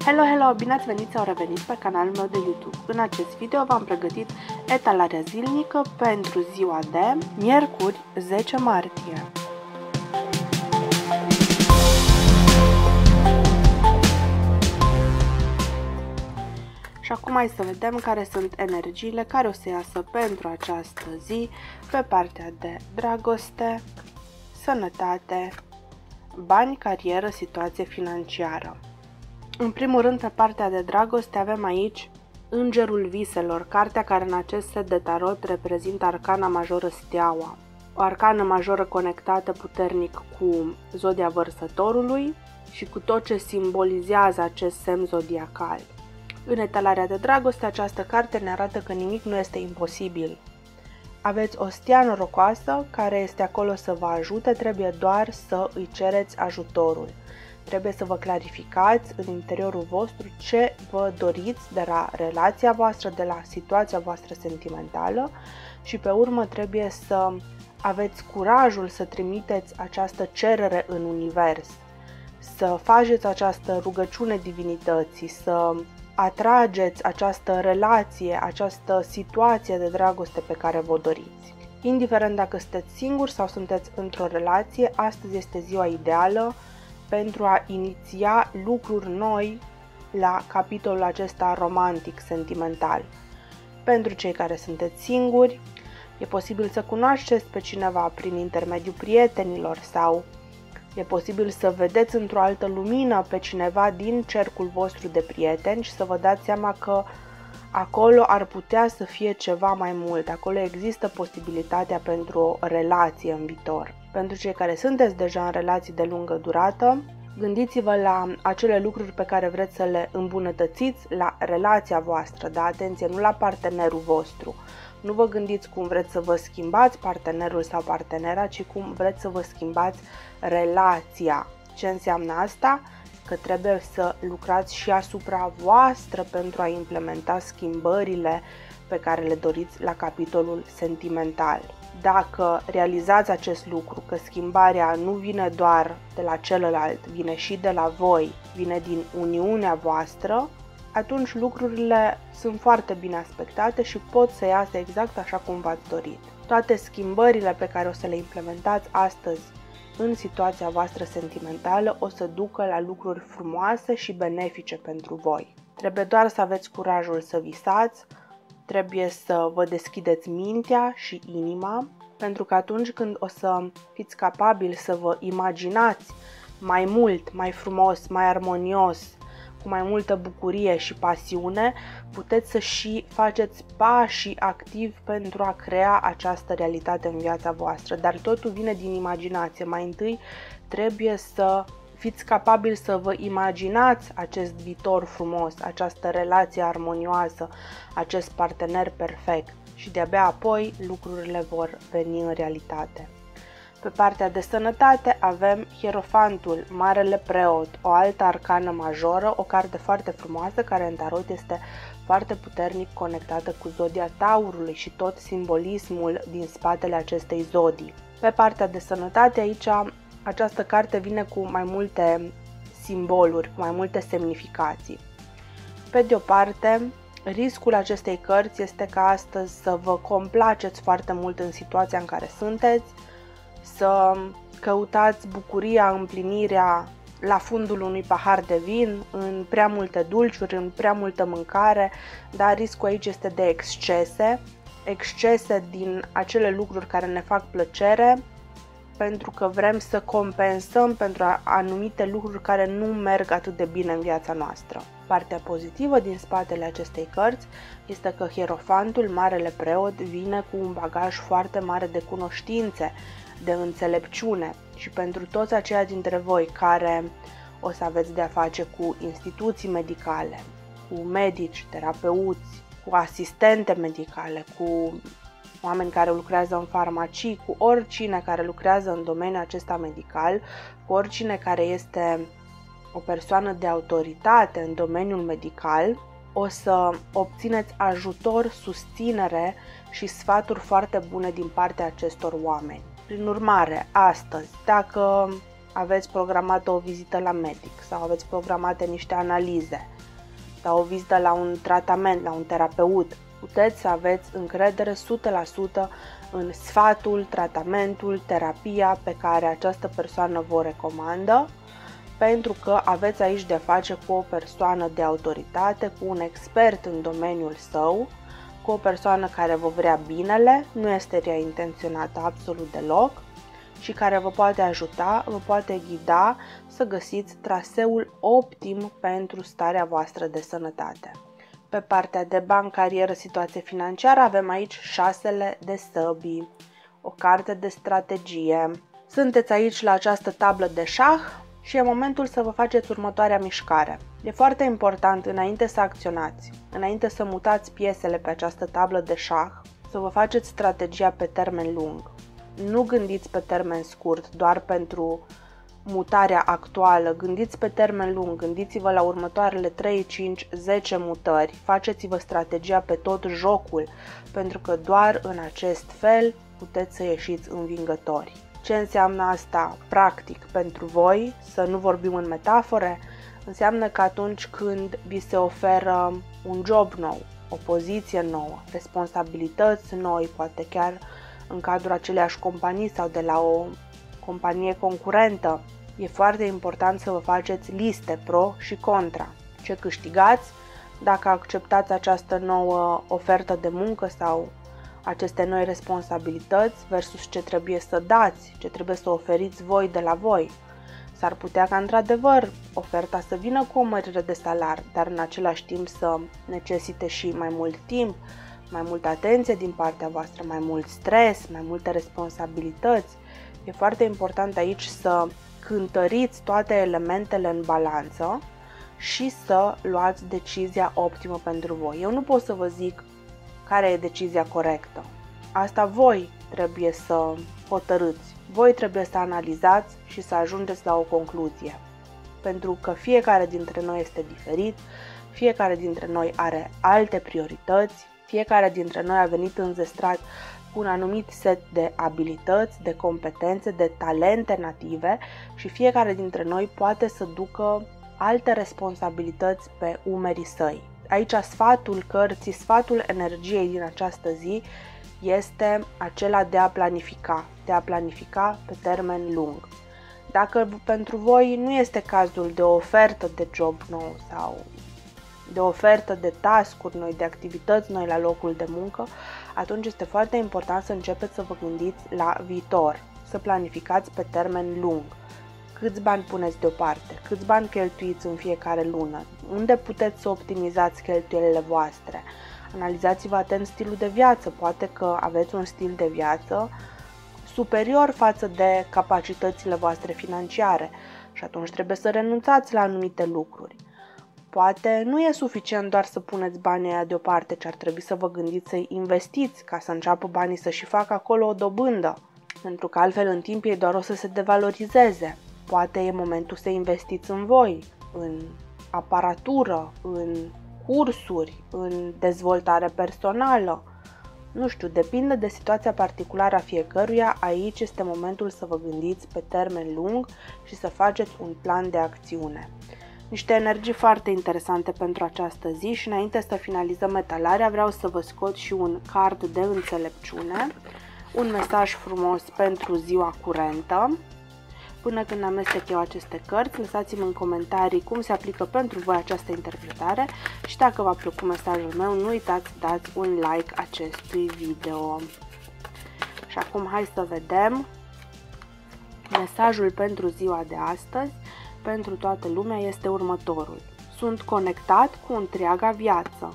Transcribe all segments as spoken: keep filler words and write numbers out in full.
Hello, hello! Bine ați venit sau revenit pe canalul meu de YouTube. În acest video v-am pregătit etalarea zilnică pentru ziua de miercuri, zece martie. Și acum hai să vedem care sunt energiile care o să iasă pentru această zi pe partea de dragoste, sănătate, bani, carieră, situație financiară. În primul rând, pe partea de dragoste avem aici Îngerul Viselor, cartea care în acest set de tarot reprezintă arcana majoră Steaua. O arcană majoră conectată puternic cu zodia Vărsătorului și cu tot ce simbolizează acest semn zodiacal. În etalarea de dragoste, această carte ne arată că nimic nu este imposibil. Aveți o stea norocoasă care este acolo să vă ajute, trebuie doar să îi cereți ajutorul. Trebuie să vă clarificați în interiorul vostru ce vă doriți de la relația voastră, de la situația voastră sentimentală și pe urmă trebuie să aveți curajul să trimiteți această cerere în univers, să faceți această rugăciune divinității, să atrageți această relație, această situație de dragoste pe care vă doriți. Indiferent dacă sunteți singuri sau sunteți într-o relație, astăzi este ziua ideală pentru a iniția lucruri noi la capitolul acesta romantic, sentimental. Pentru cei care sunteți singuri, e posibil să cunoașteți pe cineva prin intermediul prietenilor sau e posibil să vedeți într-o altă lumină pe cineva din cercul vostru de prieteni și să vă dați seama că acolo ar putea să fie ceva mai mult, acolo există posibilitatea pentru o relație în viitor. Pentru cei care sunteți deja în relații de lungă durată, gândiți-vă la acele lucruri pe care vreți să le îmbunătățiți la relația voastră, da, atenție, nu la partenerul vostru. Nu vă gândiți cum vreți să vă schimbați partenerul sau partenera, ci cum vreți să vă schimbați relația. Ce înseamnă asta? Că trebuie să lucrați și asupra voastră pentru a implementa schimbările pe care le doriți la capitolul sentimental. Dacă realizați acest lucru, că schimbarea nu vine doar de la celălalt, vine și de la voi, vine din uniunea voastră, atunci lucrurile sunt foarte bine aspectate și pot să iasă exact așa cum v-ați dorit. Toate schimbările pe care o să le implementați astăzi în situația voastră sentimentală o să ducă la lucruri frumoase și benefice pentru voi. Trebuie doar să aveți curajul să visați, trebuie să vă deschideți mintea și inima, pentru că atunci când o să fiți capabili să vă imaginați mai mult, mai frumos, mai armonios, cu mai multă bucurie și pasiune, puteți să și faceți pașii activi pentru a crea această realitate în viața voastră. Dar totul vine din imaginație. Mai întâi trebuie să fiți capabili să vă imaginați acest viitor frumos, această relație armonioasă, acest partener perfect și de-abia apoi lucrurile vor veni în realitate. Pe partea de sănătate avem Hierofantul, Marele Preot, o altă arcană majoră, o carte foarte frumoasă care în tarot este foarte puternic conectată cu zodia Taurului și tot simbolismul din spatele acestei zodii. Pe partea de sănătate aici această carte vine cu mai multe simboluri, cu mai multe semnificații. Pe de o parte, riscul acestei cărți este ca astăzi să vă complaceți foarte mult în situația în care sunteți, să căutați bucuria, împlinirea la fundul unui pahar de vin, în prea multe dulciuri, în prea multă mâncare, dar riscul aici este de excese, excese din acele lucruri care ne fac plăcere, pentru că vrem să compensăm pentru anumite lucruri care nu merg atât de bine în viața noastră. Partea pozitivă din spatele acestei cărți este că Hierofantul, Marele Preot, vine cu un bagaj foarte mare de cunoștințe, de înțelepciune și pentru toți aceia dintre voi care o să aveți de-a face cu instituții medicale, cu medici, terapeuți, cu asistente medicale, cu oameni care lucrează în farmacii, cu oricine care lucrează în domeniul acesta medical, cu oricine care este o persoană de autoritate în domeniul medical, o să obțineți ajutor, susținere și sfaturi foarte bune din partea acestor oameni. Prin urmare, astăzi, dacă aveți programată o vizită la medic sau aveți programate niște analize sau o vizită la un tratament, la un terapeut, puteți să aveți încredere o sută la sută în sfatul, tratamentul, terapia pe care această persoană vă recomandă, pentru că aveți aici de face cu o persoană de autoritate, cu un expert în domeniul său, cu o persoană care vă vrea binele, nu este rea intenționată absolut deloc și care vă poate ajuta, vă poate ghida să găsiți traseul optim pentru starea voastră de sănătate. Pe partea de bani, carieră, situație financiară avem aici șasele de săbii, o carte de strategie. Sunteți aici la această tablă de șah și e momentul să vă faceți următoarea mișcare. E foarte important, înainte să acționați, înainte să mutați piesele pe această tablă de șah, să vă faceți strategia pe termen lung. Nu gândiți pe termen scurt, doar pentru mutarea actuală, gândiți pe termen lung, gândiți-vă la următoarele trei, cinci, zece mutări, faceți-vă strategia pe tot jocul, pentru că doar în acest fel puteți să ieșiți învingători. Ce înseamnă asta practic pentru voi? Să nu vorbim în metafore? Înseamnă că atunci când vi se oferă un job nou, o poziție nouă, responsabilități noi, poate chiar în cadrul aceleași companii sau de la o companie concurentă, e foarte important să vă faceți liste pro și contra. Ce câștigați dacă acceptați această nouă ofertă de muncă sau aceste noi responsabilități versus ce trebuie să dați, ce trebuie să oferiți voi de la voi. S-ar putea ca într-adevăr oferta să vină cu o mărire de salar, dar în același timp să necesite și mai mult timp, mai multă atenție din partea voastră, mai mult stres, mai multe responsabilități. E foarte important aici să cântăriți toate elementele în balanță și să luați decizia optimă pentru voi. Eu nu pot să vă zic care e decizia corectă. Asta voi trebuie să hotărâți. Voi trebuie să analizați și să ajungeți la o concluzie. Pentru că fiecare dintre noi este diferit, fiecare dintre noi are alte priorități, fiecare dintre noi a venit înzestrat cu un anumit set de abilități, de competențe, de talente native și fiecare dintre noi poate să ducă alte responsabilități pe umerii săi. Aici sfatul cărții, sfatul energiei din această zi este acela de a planifica, de a planifica pe termen lung. Dacă pentru voi nu este cazul de o ofertă de job nou sau de o ofertă de task-uri noi, de activități noi la locul de muncă, atunci este foarte important să începeți să vă gândiți la viitor, să planificați pe termen lung. Câți bani puneți deoparte, câți bani cheltuiți în fiecare lună, unde puteți să optimizați cheltuielile voastre. Analizați-vă atent stilul de viață, poate că aveți un stil de viață superior față de capacitățile voastre financiare și atunci trebuie să renunțați la anumite lucruri. Poate nu e suficient doar să puneți banii aia deoparte, ci ar trebui să vă gândiți să-i investiți ca să înceapă banii să și facă acolo o dobândă, pentru că altfel în timp ei doar o să se devalorizeze. Poate e momentul să investiți în voi, în aparatură, în cursuri, în dezvoltare personală. Nu știu, depinde de situația particulară a fiecăruia, aici este momentul să vă gândiți pe termen lung și să faceți un plan de acțiune. Niște energii foarte interesante pentru această zi și înainte să finalizăm etalarea vreau să vă scot și un card de înțelepciune, un mesaj frumos pentru ziua curentă. Până când amestec eu aceste cărți, lăsați-mi în comentarii cum se aplică pentru voi această interpretare și dacă v-a plăcut mesajul meu, nu uitați să dați un like acestui video. Și acum hai să vedem mesajul pentru ziua de astăzi. Pentru toată lumea este următorul. Sunt conectat cu întreaga viață.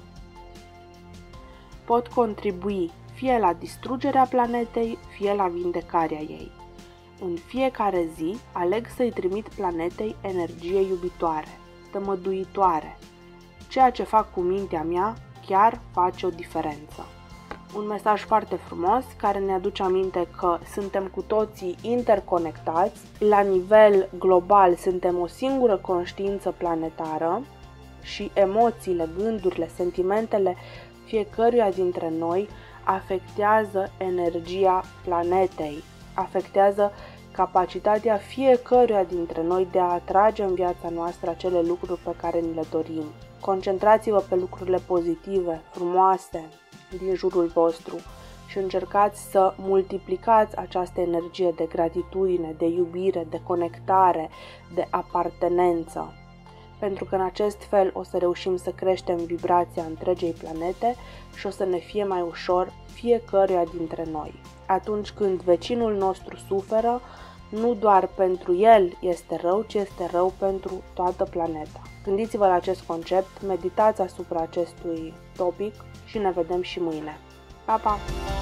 Pot contribui fie la distrugerea planetei, fie la vindecarea ei. În fiecare zi aleg să-i trimit planetei energie iubitoare, tămăduitoare. Ceea ce fac cu mintea mea chiar face o diferență. Un mesaj foarte frumos care ne aduce aminte că suntem cu toții interconectați, la nivel global suntem o singură conștiință planetară și emoțiile, gândurile, sentimentele fiecăruia dintre noi afectează energia planetei, afectează capacitatea fiecăruia dintre noi de a atrage în viața noastră acele lucruri pe care ni le dorim. Concentrați-vă pe lucrurile pozitive, frumoase din jurul vostru și încercați să multiplicați această energie de gratitudine, de iubire, de conectare, de apartenență. Pentru că în acest fel o să reușim să creștem vibrația întregei planete și o să ne fie mai ușor fiecăruia dintre noi. Atunci când vecinul nostru suferă, nu doar pentru el este rău, ci este rău pentru toată planeta. Gândiți-vă la acest concept, meditați asupra acestui topic și ne vedem și mâine. Pa, pa!